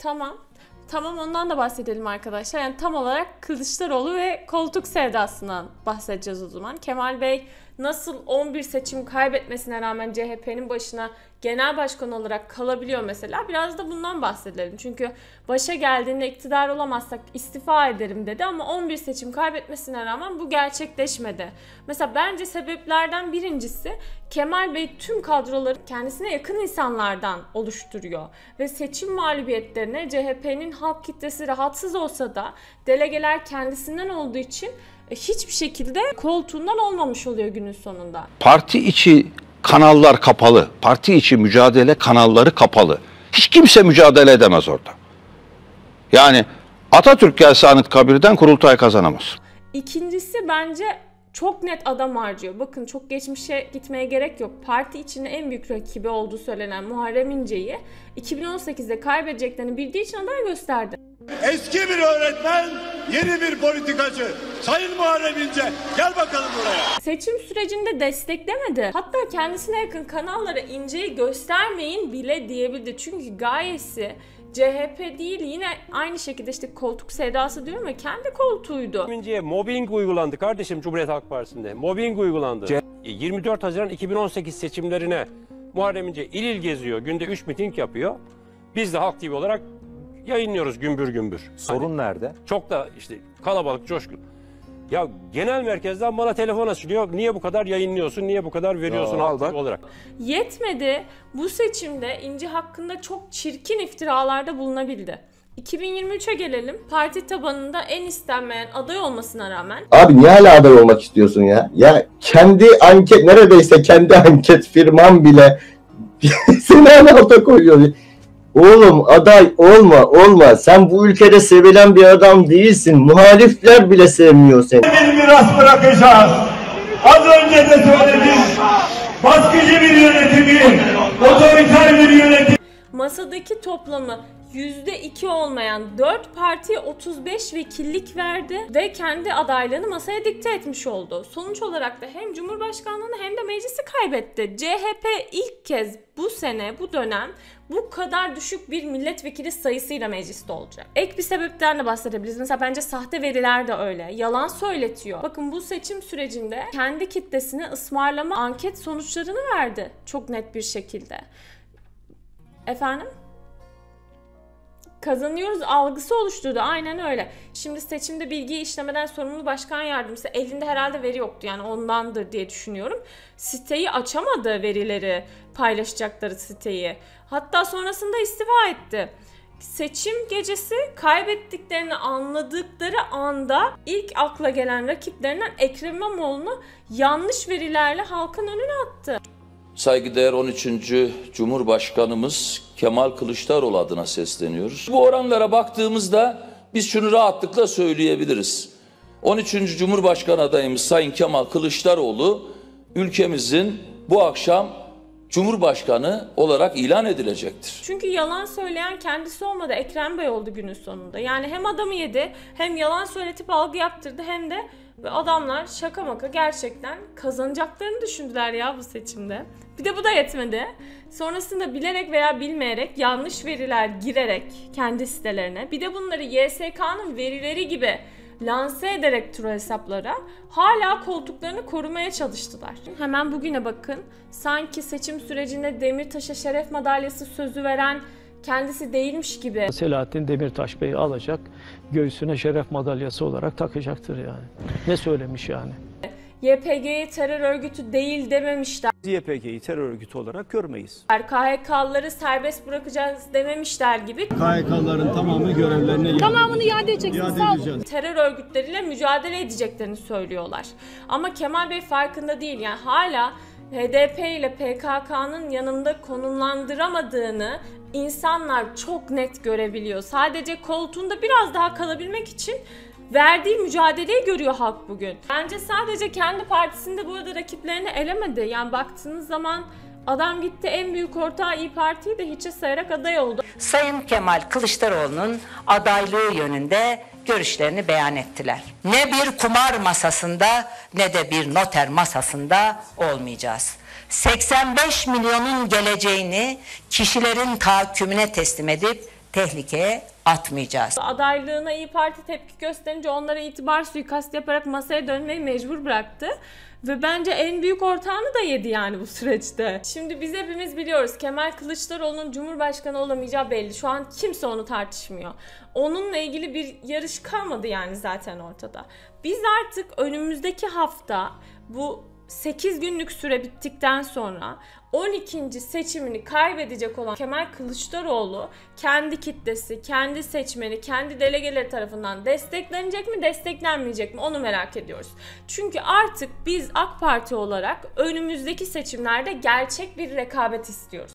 Tamam. Tamam, ondan da bahsedelim arkadaşlar. Yani tam olarak Kılıçdaroğlu ve koltuk sevdasından bahsedeceğiz o zaman. Kemal Bey nasıl 11 seçim kaybetmesine rağmen CHP'nin başına genel başkan olarak kalabiliyor mesela. Biraz da bundan bahsedelim. Çünkü başa geldiğinde iktidar olamazsak istifa ederim dedi ama 11 seçim kaybetmesine rağmen bu gerçekleşmedi. Mesela bence sebeplerden birincisi Kemal Bey tüm kadroları kendisine yakın insanlardan oluşturuyor. Ve seçim mağlubiyetlerine CHP'nin halk kitlesi rahatsız olsa da delegeler kendisinden olduğu için hiçbir şekilde koltuğundan olmamış oluyor günün sonunda. Parti içi kanallar kapalı. Parti içi mücadele kanalları kapalı. Hiç kimse mücadele edemez orada. Yani Atatürk gelse Anıtkabir'den Kurultay kazanamaz. İkincisi bence çok net adam harcıyor. Bakın çok geçmişe gitmeye gerek yok. Parti içinde en büyük rakibi olduğu söylenen Muharrem İnce'yi 2018'de kaybedeceklerini bildiği için aday gösterdi. Eski bir öğretmen, yeni bir politikacı. Sayın Muharrem İnce, gel bakalım buraya. Seçim sürecinde desteklemedi. Hatta kendisine yakın kanallara İnce'yi göstermeyin bile diyebildi. Çünkü gayesi CHP değil, yine aynı şekilde işte koltuk sevdası diyorum ya, kendi koltuğuydu. İnce'ye mobbing uygulandı kardeşim Cumhuriyet Halk Partisi'nde. Mobbing uygulandı. 24 Haziran 2018 seçimlerine Muharrem İnce il il geziyor. Günde 3 miting yapıyor. Biz de Halk TV olarak yayınlıyoruz gümbür gümbür. Sorun nerede? Çok da işte kalabalık, coşkun. Ya genel merkezden bana telefon açılıyor. Niye bu kadar yayınlıyorsun? Niye bu kadar veriyorsun Halk TV olarak? Yetmedi. Bu seçimde İnce hakkında çok çirkin iftiralarda bulunabildi. 2023'e gelelim. Parti tabanında en istenmeyen aday olmasına rağmen. Abi niye hala aday olmak istiyorsun ya? Ya kendi anket, neredeyse kendi anket firman bile seni hala alta koyuyor. Oğlum aday olma. Sen bu ülkede sevilen bir adam değilsin. Muhalifler bile sevmiyor seni. Bir miras bırakacağız. Az önce de söyledim. Baskıcı bir yönetimi, otoriter bir yönetim. Masadaki toplamı %2 olmayan 4 partiye 35 vekillik verdi ve kendi adaylığını masaya dikte etmiş oldu. Sonuç olarak da hem Cumhurbaşkanlığını hem de meclisi kaybetti. CHP ilk kez bu sene, bu dönem bu kadar düşük bir milletvekili sayısıyla mecliste olacak. Ek bir sebepten de bahsedebiliriz. Mesela bence sahte veriler de öyle. Yalan söyletiyor. Bakın bu seçim sürecinde kendi kitlesine ısmarlama anket sonuçlarını verdi. Çok net bir şekilde. Efendim? Kazanıyoruz algısı oluşturdu. Aynen öyle. Şimdi seçimde bilgiyi işlemeden sorumlu başkan yardımcısı, elinde herhalde veri yoktu, yani ondandır diye düşünüyorum. Siteyi açamadı, verileri paylaşacakları siteyi. Hatta sonrasında istifa etti. Seçim gecesi kaybettiklerini anladıkları anda ilk akla gelen rakiplerinden Ekrem İmamoğlu'nu yanlış verilerle halkın önüne attı. Saygıdeğer 13. Cumhurbaşkanımız Kemal Kılıçdaroğlu adına sesleniyoruz. Bu oranlara baktığımızda biz şunu rahatlıkla söyleyebiliriz. 13. Cumhurbaşkanı adayımız Sayın Kemal Kılıçdaroğlu ülkemizin bu akşam Cumhurbaşkanı olarak ilan edilecektir. Çünkü yalan söyleyen kendisi olmadı, Ekrem Bey oldu günün sonunda. Yani hem adamı yedi, hem yalan söyletip algı yaptırdı, hem de adamlar şaka maka gerçekten kazanacaklarını düşündüler ya bu seçimde. Bir de bu da yetmedi. Sonrasında bilerek veya bilmeyerek yanlış veriler girerek kendi sitelerine, bir de bunları YSK'nın verileri gibi lanse ederek troll hesaplara hala koltuklarını korumaya çalıştılar. Hemen bugüne bakın. Sanki seçim sürecinde Demirtaş'a şeref madalyası sözü veren kendisi değilmiş gibi. Selahattin Demirtaş Bey'i alacak, göğsüne şeref madalyası olarak takacaktır yani. Ne söylemiş yani? YPG'yi terör örgütü değil dememişler. YPG'yi terör örgütü olarak görmeyiz. KHK'lıları serbest bırakacağız dememişler gibi. KHK'ların tamamı görevlerine tamamını iade edeceksiniz. Terör örgütleriyle mücadele edeceklerini söylüyorlar. Ama Kemal Bey farkında değil. Yani hala HDP ile PKK'nın yanında konumlandıramadığını insanlar çok net görebiliyor. Sadece koltuğunda biraz daha kalabilmek için verdiği mücadeleyi görüyor halk bugün. Bence sadece kendi partisinde bu arada rakiplerini elemedi. Yani baktığınız zaman adam gitti, en büyük ortağı İYİ Parti'yi de hiçe sayarak aday oldu. Sayın Kemal Kılıçdaroğlu'nun adaylığı yönünde görüşlerini beyan ettiler. Ne bir kumar masasında ne de bir noter masasında olmayacağız. 85 milyonun geleceğini kişilerin tahakkümüne teslim edip tehlikeye atmayacağız. Adaylığına İYİ Parti tepki gösterince onlara itibar suikastı yaparak masaya dönmeyi mecbur bıraktı. Ve bence en büyük ortağını da yedi yani bu süreçte. Şimdi biz hepimiz biliyoruz Kemal Kılıçdaroğlu'nun Cumhurbaşkanı olamayacağı belli. Şu an kimse onu tartışmıyor. Onunla ilgili bir yarış kalmadı yani zaten ortada. Biz artık önümüzdeki hafta bu 8 günlük süre bittikten sonra 12. seçimini kaybedecek olan Kemal Kılıçdaroğlu kendi kitlesi, kendi seçmeni, kendi delegeleri tarafından desteklenecek mi, desteklenmeyecek mi onu merak ediyoruz. Çünkü artık biz AK Parti olarak önümüzdeki seçimlerde gerçek bir rekabet istiyoruz.